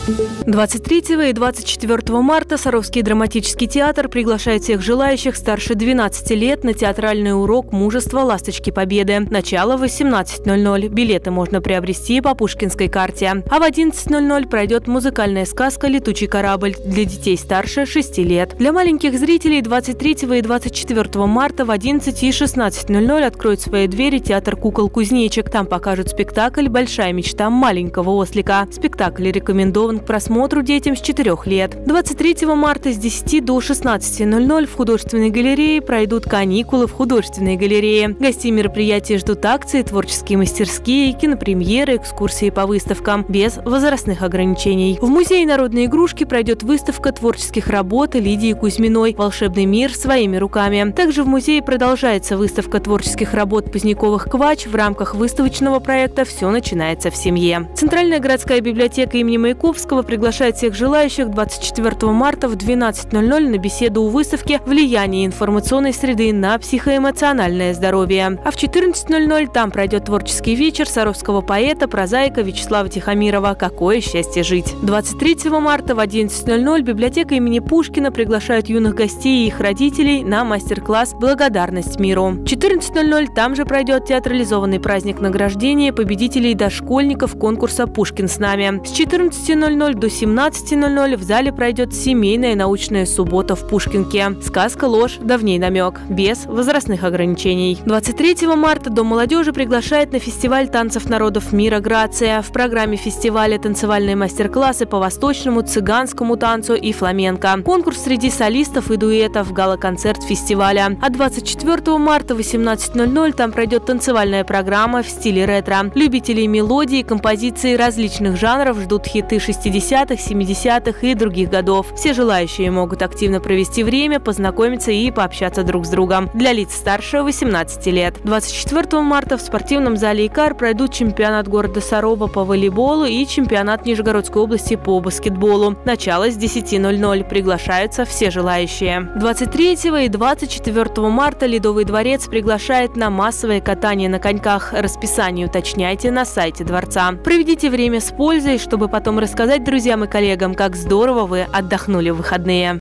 23 и 24 марта Саровский драматический театр приглашает всех желающих старше 12 лет на театральный урок «Мужество Ласточки Победы». Начало в 18:00. Билеты можно приобрести по Пушкинской карте. А в 11:00 пройдет музыкальная сказка «Летучий корабль» для детей старше 6 лет. Для маленьких зрителей 23 и 24 марта в 11 и 16:00 откроет свои двери театр «Кукол-кузнечик». Там покажут спектакль «Большая мечта маленького ослика». Спектакль рекомендован к просмотру детям с 4 лет. 23 марта с 10 до 16:00 в художественной галерее пройдут каникулы в художественной галерее. Гостей мероприятия ждут акции, творческие мастерские, кинопремьеры, экскурсии по выставкам без возрастных ограничений. В музее народной игрушки пройдет выставка творческих работ Лидии Кузьминой «Волшебный мир своими руками». Также в музее продолжается выставка творческих работ Поздняковых-Квач в рамках выставочного проекта «Все начинается в семье». Центральная городская библиотека имени Маяковского приглашает всех желающих 24 марта в 12:00 на беседу у выставки «Влияние информационной среды на психоэмоциональное здоровье». А в 14:00 там пройдет творческий вечер саровского поэта, прозаика Вячеслава Тихомирова «Какое счастье жить». 23 марта в 11:00 библиотека имени Пушкина приглашает юных гостей и их родителей на мастер-класс «Благодарность миру». В 14:00 там же пройдет театрализованный праздник награждения победителей дошкольников конкурса «Пушкин с нами». С 14:00 до 17:00 в зале пройдет семейная научная суббота в Пушкинке. Сказка «Ложь, давней намек» без возрастных ограничений. 23 марта Дом молодежи приглашает на фестиваль танцев народов мира «Грация». В программе фестиваля танцевальные мастер-классы по восточному, цыганскому танцу и фламенко. Конкурс среди солистов и дуэтов, гала-концерт фестиваля. А 24 марта в 18:00 там пройдет танцевальная программа в стиле ретро. Любителей мелодий и композиций различных жанров ждут хиты 60-х, 70-х и других годов. Все желающие могут активно провести время, познакомиться и пообщаться друг с другом. Для лиц старше 18 лет. 24 марта в спортивном зале «Икар» пройдут чемпионат города Сарова по волейболу и чемпионат Нижегородской области по баскетболу. Начало с 10:00. Приглашаются все желающие. 23 и 24 марта Ледовый дворец приглашает на массовое катание на коньках. Расписание уточняйте на сайте дворца. Проведите время с пользой, чтобы потом рассказать друзьям и коллегам, как здорово вы отдохнули в выходные.